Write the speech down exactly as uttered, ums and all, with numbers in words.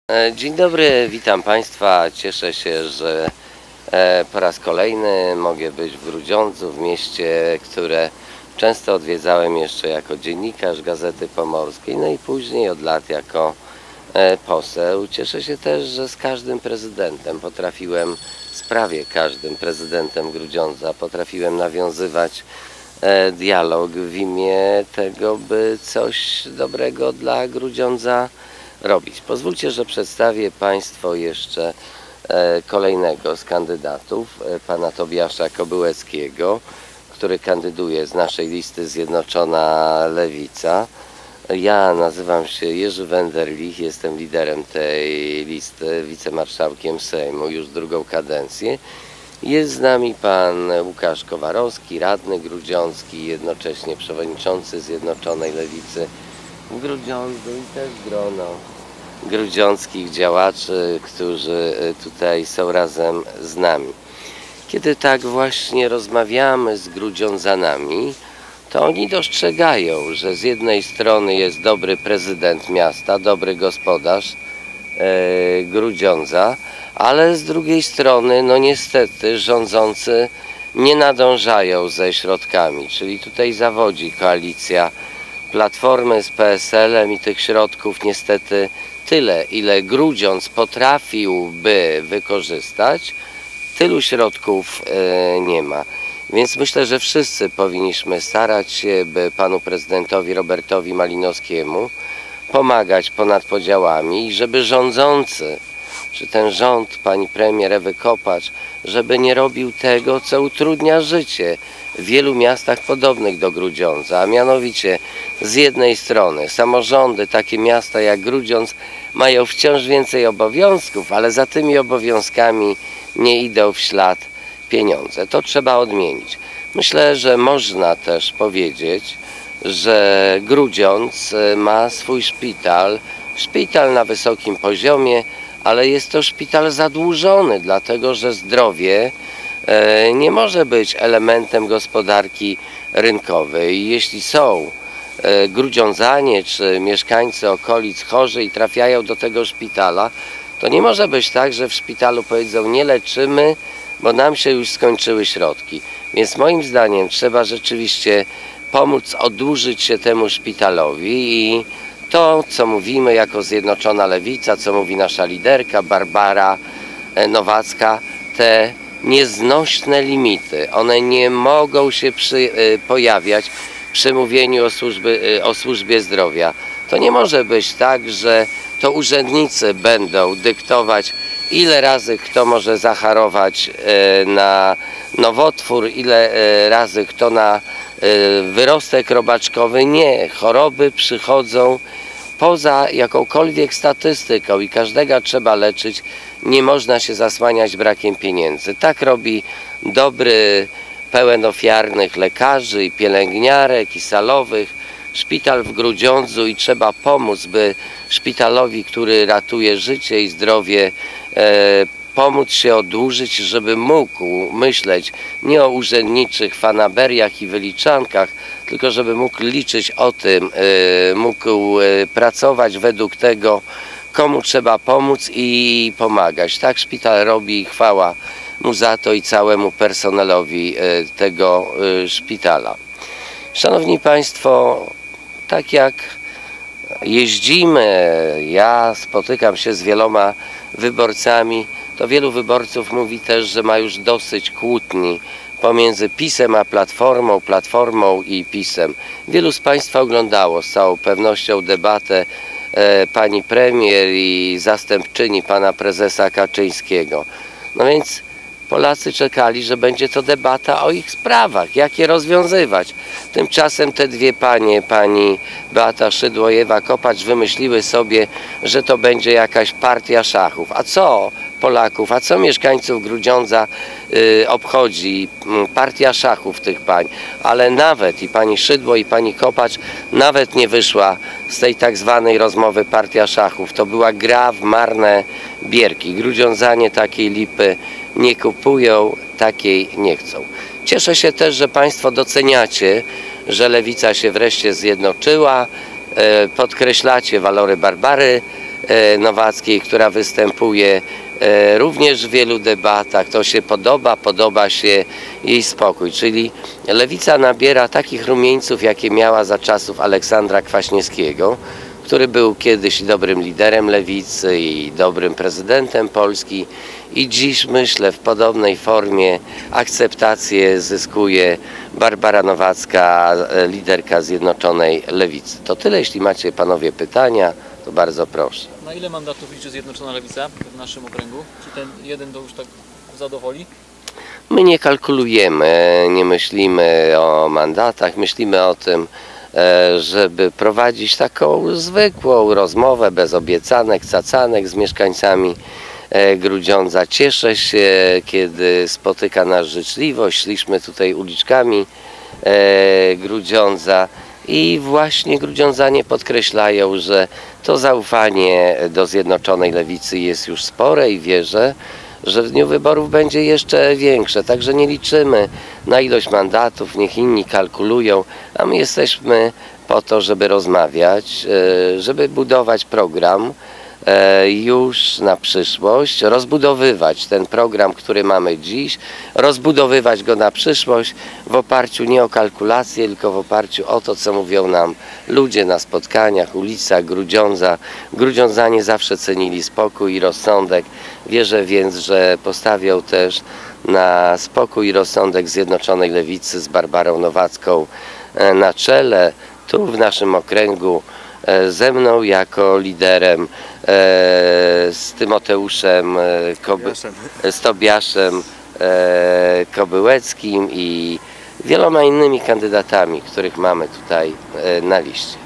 E, Dzień dobry, witam Państwa. Cieszę się, że e, po raz kolejny mogę być w Grudziądzu, w mieście, które często odwiedzałem jeszcze jako dziennikarz Gazety Pomorskiej, no i później od lat jako e, poseł. Cieszę się też, że z każdym prezydentem potrafiłem, z prawie każdym prezydentem Grudziądza potrafiłem nawiązywać e, dialog w imię tego, by coś dobrego dla Grudziądza robić. Pozwólcie, że przedstawię Państwu jeszcze e, kolejnego z kandydatów, e, pana Tobiasza Kobyłeckiego, który kandyduje z naszej listy Zjednoczona Lewica. Ja nazywam się Jerzy Wenderlich, jestem liderem tej listy, wicemarszałkiem Sejmu już drugą kadencję. Jest z nami pan Łukasz Kowarowski, radny grudziącki, jednocześnie przewodniczący Zjednoczonej Lewicy w Grudziądzu i też grono grudziąckich działaczy, którzy tutaj są razem z nami. Kiedy tak właśnie rozmawiamy z grudziądzanami, to oni dostrzegają, że z jednej strony jest dobry prezydent miasta, dobry gospodarz e, Grudziądza, ale z drugiej strony, no niestety, rządzący nie nadążają ze środkami, czyli tutaj zawodzi koalicja Platformy z P S L-em i tych środków niestety tyle, ile Grudziądz potrafiłby wykorzystać, tylu środków e, nie ma. Więc myślę, że wszyscy powinniśmy starać się, by panu prezydentowi Robertowi Malinowskiemu pomagać ponad podziałami i żeby rządzący, czy ten rząd pani premier Ewy Kopacz, żeby nie robił tego, co utrudnia życie w wielu miastach podobnych do Grudziądza, a mianowicie z jednej strony samorządy, takie miasta jak Grudziądz, mają wciąż więcej obowiązków, ale za tymi obowiązkami nie idą w ślad pieniądze. To trzeba odmienić. Myślę, że można też powiedzieć, że Grudziądz ma swój szpital, szpital na wysokim poziomie, ale jest to szpital zadłużony, dlatego że zdrowie nie może być elementem gospodarki rynkowej. Jeśli są grudziądzanie czy mieszkańcy okolic chorzy i trafiają do tego szpitala, to nie może być tak, że w szpitalu powiedzą: nie leczymy, bo nam się już skończyły środki. Więc moim zdaniem trzeba rzeczywiście pomóc oddłużyć się temu szpitalowi i to, co mówimy jako Zjednoczona Lewica, co mówi nasza liderka Barbara Nowacka, te nieznośne limity, one nie mogą się przy, pojawiać przy mówieniu o, służby, o służbie zdrowia. To nie może być tak, że to urzędnicy będą dyktować, ile razy kto może zachorować na nowotwór, ile razy kto na wyrostek robaczkowy. Nie, choroby przychodzą poza jakąkolwiek statystyką i każdego trzeba leczyć. Nie można się zasłaniać brakiem pieniędzy. Tak robi dobry, pełen ofiarnych lekarzy i pielęgniarek i salowych szpital w Grudziądzu i trzeba pomóc, by szpitalowi, który ratuje życie i zdrowie, e, pomóc się oddłużyć, żeby mógł myśleć nie o urzędniczych fanaberiach i wyliczankach, tylko żeby mógł liczyć o tym, e, mógł e, pracować według tego, komu trzeba pomóc i pomagać. Tak szpital robi i chwała mu za to i całemu personelowi e, tego e, szpitala. Szanowni Państwo, tak jak jeździmy, ja spotykam się z wieloma wyborcami, to wielu wyborców mówi też, że ma już dosyć kłótni pomiędzy PiS-em a Platformą, Platformą i PiS-em. Wielu z Państwa oglądało z całą pewnością debatę e, pani premier i zastępczyni pana prezesa Kaczyńskiego. No więc Polacy czekali, że będzie to debata o ich sprawach, jak je rozwiązywać. Tymczasem te dwie panie, pani Beata Szydło i Ewa Kopacz, wymyśliły sobie, że to będzie jakaś partia szachów. A co Polaków, a co mieszkańców Grudziądza y, obchodzi partia szachów tych pań? Ale nawet i pani Szydło i pani Kopacz nawet nie wyszła z tej tak zwanej rozmowy partia szachów. To była gra w marne bierki. Grudziądzanie takiej lipy nie kupują, takiej nie chcą. Cieszę się też, że Państwo doceniacie, że Lewica się wreszcie zjednoczyła, podkreślacie walory Barbary Nowackiej, która występuje również w wielu debatach. To się podoba, podoba się jej spokój, czyli lewica nabiera takich rumieńców, jakie miała za czasów Aleksandra Kwaśniewskiego, który był kiedyś dobrym liderem lewicy i dobrym prezydentem Polski, i dziś, myślę, w podobnej formie akceptację zyskuje Barbara Nowacka, liderka Zjednoczonej Lewicy. To tyle, jeśli macie panowie pytania, to bardzo proszę. Na ile mandatów liczy Zjednoczona Lewica w naszym okręgu? Czy ten jeden to już tak zadowoli? My nie kalkulujemy, nie myślimy o mandatach, myślimy o tym, żeby prowadzić taką zwykłą rozmowę bez obiecanek, cacanek z mieszkańcami Grudziądza. Cieszę się, kiedy spotyka nas życzliwość. Szliśmy tutaj uliczkami Grudziądza i właśnie grudziądzanie podkreślają, że to zaufanie do Zjednoczonej Lewicy jest już spore i wierzę, że w dniu wyborów będzie jeszcze większe. Także nie liczymy na ilość mandatów, niech inni kalkulują, a my jesteśmy po to, żeby rozmawiać, żeby budować program już na przyszłość, rozbudowywać ten program, który mamy dziś, rozbudowywać go na przyszłość w oparciu nie o kalkulacje, tylko w oparciu o to, co mówią nam ludzie na spotkaniach, ulicach Grudziądza. Grudziądzanie zawsze cenili spokój i rozsądek. Wierzę więc, że postawią też na spokój i rozsądek Zjednoczonej Lewicy z Barbarą Nowacką na czele. Tu w naszym okręgu ze mną jako liderem, z Tymoteuszem Koby, z Tobiaszem Kobyłeckim i wieloma innymi kandydatami, których mamy tutaj na liście.